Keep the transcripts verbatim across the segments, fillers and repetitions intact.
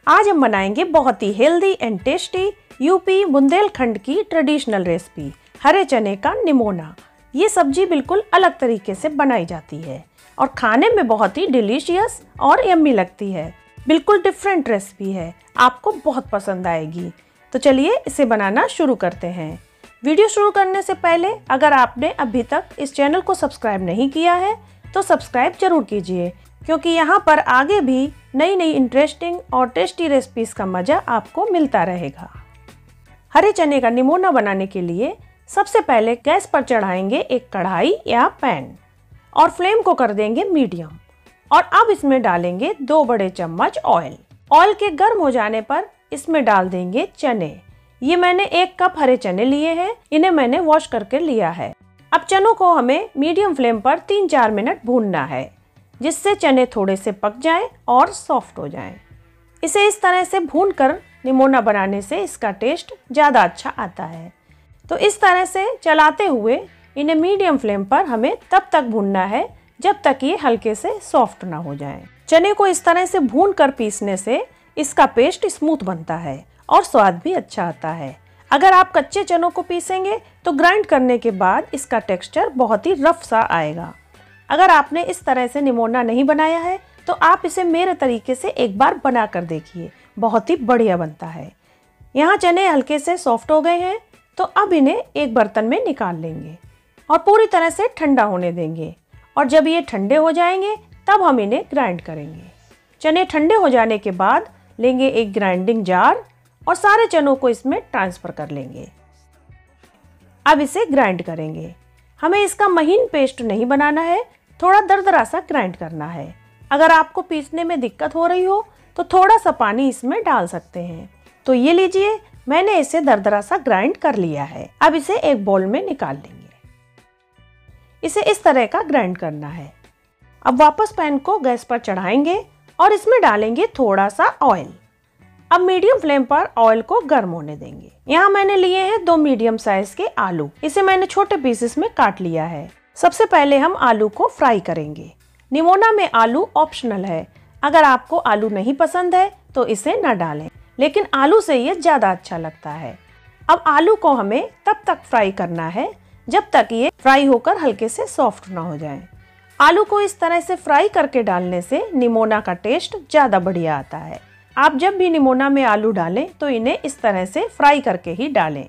आज हम बनाएंगे बहुत ही healthy and tasty UP Bundelkhand की ट्रेडिशनल रेसिपी हरे चने का निमोना। ये सब्जी बिल्कुल अलग तरीके से बनाई जाती है और खाने में बहुत ही डिलीशियस और यम्मी लगती है। बिल्कुल डिफरेंट रेसिपी है, आपको बहुत पसंद आएगी। तो चलिए इसे बनाना शुरू करते हैं। वीडियो शुरू करने से पहले अगर आपने अभी तक इस चैनल को सब्सक्राइब नहीं किया है तो सब्सक्राइब जरूर कीजिए, क्योंकि यहाँ पर आगे भी नई नई इंटरेस्टिंग और टेस्टी रेसिपीज का मज़ा आपको मिलता रहेगा। हरे चने का निमोना बनाने के लिए सबसे पहले गैस पर चढ़ाएंगे एक कढ़ाई या पैन और फ्लेम को कर देंगे मीडियम। और अब इसमें डालेंगे दो बड़े चम्मच ऑयल। ऑयल के गर्म हो जाने पर इसमें डाल देंगे चने। ये मैंने एक कप हरे चने लिए हैं, इन्हें मैंने वॉश करके लिया है। अब चनों को हमें मीडियम फ्लेम पर तीन चार मिनट भूनना है, जिससे चने थोड़े से पक जाएं और सॉफ्ट हो जाएं। इसे इस तरह से भूनकर निमोना बनाने से इसका टेस्ट ज़्यादा अच्छा आता है। तो इस तरह से चलाते हुए इन्हें मीडियम फ्लेम पर हमें तब तक भूनना है जब तक ये हल्के से सॉफ्ट ना हो जाएं। चने को इस तरह से भूनकर पीसने से इसका पेस्ट स्मूथ बनता है और स्वाद भी अच्छा आता है। अगर आप कच्चे चनों को पीसेंगे तो ग्राइंड करने के बाद इसका टेक्सचर बहुत ही रफ सा आएगा। अगर आपने इस तरह से निमोना नहीं बनाया है तो आप इसे मेरे तरीके से एक बार बना कर देखिए, बहुत ही बढ़िया बनता है। यहाँ चने हल्के से सॉफ्ट हो गए हैं, तो अब इन्हें एक बर्तन में निकाल लेंगे और पूरी तरह से ठंडा होने देंगे। और जब ये ठंडे हो जाएंगे तब हम इन्हें ग्राइंड करेंगे। चने ठंडे हो जाने के बाद लेंगे एक ग्राइंडिंग जार और सारे चनों को इसमें ट्रांसफ़र कर लेंगे। अब इसे ग्राइंड करेंगे। हमें इसका महीन पेस्ट नहीं बनाना है, थोड़ा दरदरा सा ग्राइंड करना है। अगर आपको पीसने में दिक्कत हो रही हो तो थोड़ा सा पानी इसमें डाल सकते हैं। तो ये लीजिए, मैंने इसे दरदरा सा ग्राइंड कर लिया है। अब इसे एक बाउल में निकाल लेंगे। इसे इस तरह का ग्राइंड करना है। अब वापस पैन को गैस पर चढ़ाएंगे और इसमें डालेंगे थोड़ा सा ऑयल। अब मीडियम फ्लेम पर ऑयल को गर्म होने देंगे। यहाँ मैंने लिए हैं दो मीडियम साइज के आलू। इसे मैंने छोटे पीसेस में काट लिया है। सबसे पहले हम आलू को फ्राई करेंगे। निमोना में आलू ऑप्शनल है, अगर आपको आलू नहीं पसंद है तो इसे न डालें, लेकिन आलू से ये ज्यादा अच्छा लगता है। अब आलू को हमें तब तक फ्राई करना है जब तक ये फ्राई होकर हल्के से सॉफ्ट ना हो जाए। आलू को इस तरह से फ्राई करके डालने से निमोना का टेस्ट ज्यादा बढ़िया आता है। आप जब भी निमोना में आलू डालें तो इन्हें इस तरह से फ्राई करके ही डालें।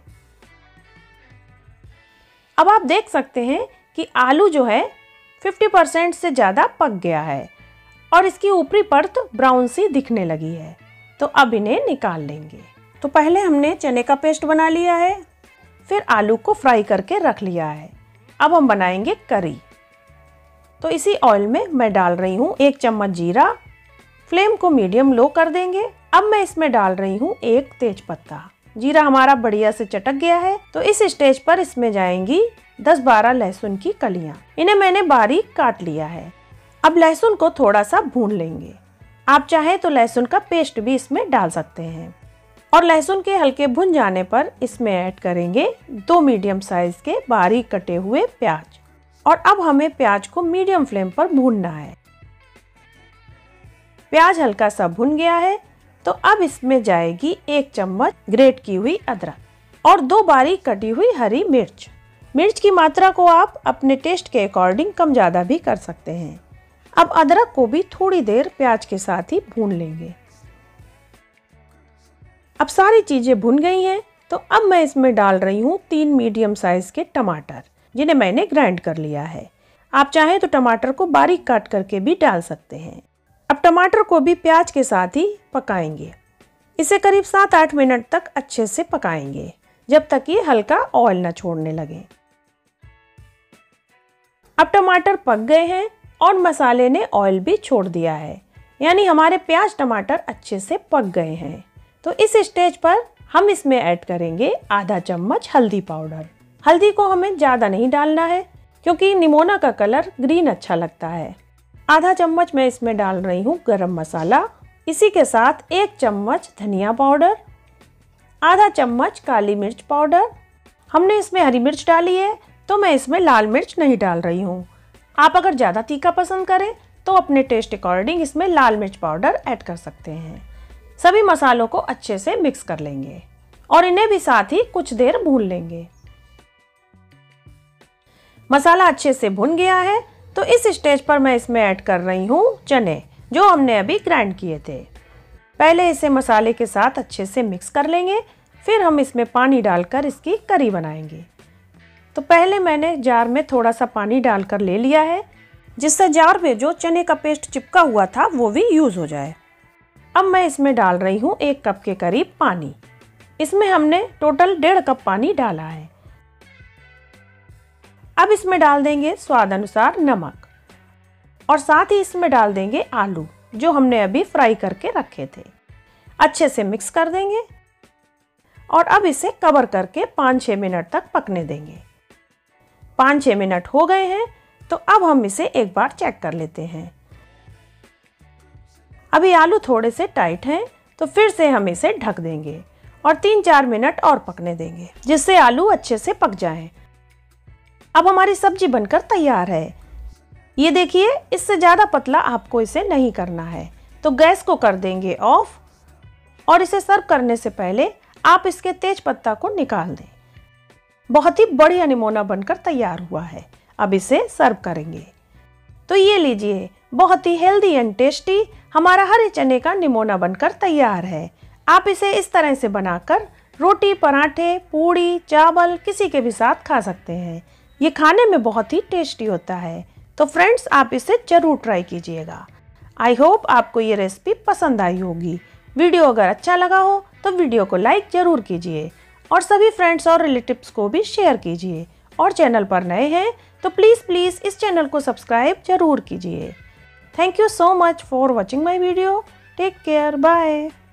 अब आप देख सकते हैं कि आलू जो है पचास परसेंट से ज़्यादा पक गया है और इसकी ऊपरी परत ब्राउन सी दिखने लगी है। तो अब इन्हें निकाल लेंगे। तो पहले हमने चने का पेस्ट बना लिया है, फिर आलू को फ्राई करके रख लिया है। अब हम बनाएंगे करी। तो इसी ऑयल में मैं डाल रही हूँ एक चम्मच जीरा। फ्लेम को मीडियम लो कर देंगे। अब मैं इसमें डाल रही हूँ एक तेज पत्ता। जीरा हमारा बढ़िया से चटक गया है, तो इस स्टेज पर इसमें जाएंगी दस बारह लहसुन की कलियां। इन्हें मैंने बारीक काट लिया है। अब लहसुन को थोड़ा सा भून लेंगे। आप चाहें तो लहसुन का पेस्ट भी इसमें डाल सकते हैं। और लहसुन के हल्के भुन जाने पर इसमें ऐड करेंगे दो मीडियम साइज के बारीक कटे हुए प्याज। और अब हमें प्याज को मीडियम फ्लेम पर भूनना है। प्याज हल्का सा भुन गया है, तो अब इसमें जाएगी एक चम्मच ग्रेट की हुई अदरक और दो बारीक कटी हुई हरी मिर्च। मिर्च की मात्रा को आप अपने टेस्ट के अकॉर्डिंग कम ज़्यादा भी कर सकते हैं। अब अदरक को भी थोड़ी देर प्याज के साथ ही भून लेंगे। अब सारी चीज़ें भुन गई हैं, तो अब मैं इसमें डाल रही हूँ तीन मीडियम साइज के टमाटर, जिन्हें मैंने ग्राइंड कर लिया है। आप चाहें तो टमाटर को बारीक काट करके भी डाल सकते हैं। अब टमाटर को भी प्याज के साथ ही पकाएंगे। इसे करीब सात आठ मिनट तक अच्छे से पकाएंगे, जब तक ये हल्का ऑयल न छोड़ने लगे। अब टमाटर पक गए हैं और मसाले ने ऑयल भी छोड़ दिया है, यानी हमारे प्याज टमाटर अच्छे से पक गए हैं। तो इस स्टेज पर हम इसमें ऐड करेंगे आधा चम्मच हल्दी पाउडर। हल्दी को हमें ज़्यादा नहीं डालना है, क्योंकि निमोना का कलर ग्रीन अच्छा लगता है। आधा चम्मच मैं इसमें डाल रही हूँ गरम मसाला। इसी के साथ एक चम्मच धनिया पाउडर, आधा चम्मच काली मिर्च पाउडर। हमने इसमें हरी मिर्च डाली है, तो मैं इसमें लाल मिर्च नहीं डाल रही हूँ। आप अगर ज़्यादा तीखा पसंद करें तो अपने टेस्ट अकॉर्डिंग इसमें लाल मिर्च पाउडर ऐड कर सकते हैं। सभी मसालों को अच्छे से मिक्स कर लेंगे और इन्हें भी साथ ही कुछ देर भून लेंगे। मसाला अच्छे से भुन गया है तो इस स्टेज पर मैं इसमें ऐड कर रही हूँ चने, जो हमने अभी ग्राइंड किए थे। पहले इसे मसाले के साथ अच्छे से मिक्स कर लेंगे, फिर हम इसमें पानी डालकर इसकी करी बनाएंगे। तो पहले मैंने जार में थोड़ा सा पानी डालकर ले लिया है, जिससे जार में जो चने का पेस्ट चिपका हुआ था वो भी यूज़ हो जाए। अब मैं इसमें डाल रही हूँ एक कप के करीब पानी। इसमें हमने टोटल डेढ़ कप पानी डाला है। अब इसमें डाल देंगे स्वाद अनुसार नमक और साथ ही इसमें डाल देंगे आलू, जो हमने अभी फ्राई करके रखे थे। अच्छे से मिक्स कर देंगे और अब इसे कवर करके पाँच छः मिनट तक पकने देंगे। पाँच छः मिनट हो गए हैं तो अब हम इसे एक बार चेक कर लेते हैं। अभी आलू थोड़े से टाइट हैं तो फिर से हम इसे ढक देंगे और तीन चार मिनट और पकने देंगे, जिससे आलू अच्छे से पक जाएं। अब हमारी सब्जी बनकर तैयार है। ये देखिए, इससे ज़्यादा पतला आपको इसे नहीं करना है। तो गैस को कर देंगे ऑफ और इसे सर्व करने से पहले आप इसके तेज पत्ता को निकाल दें। बहुत ही बढ़िया निमोना बनकर तैयार हुआ है। अब इसे सर्व करेंगे। तो ये लीजिए, बहुत ही हेल्दी एंड टेस्टी हमारा हरे चने का निमोना बनकर तैयार है। आप इसे इस तरह से बनाकर रोटी, पराठे, पूड़ी, चावल किसी के भी साथ खा सकते हैं। ये खाने में बहुत ही टेस्टी होता है। तो फ्रेंड्स, आप इसे ज़रूर ट्राई कीजिएगा। आई होप आपको ये रेसिपी पसंद आई होगी। वीडियो अगर अच्छा लगा हो तो वीडियो को लाइक ज़रूर कीजिए और सभी फ्रेंड्स और रिलेटिव्स को भी शेयर कीजिए। और चैनल पर नए हैं तो प्लीज़ प्लीज़ इस चैनल को सब्सक्राइब जरूर कीजिए। Thank you so much for watching my video. Take care, bye.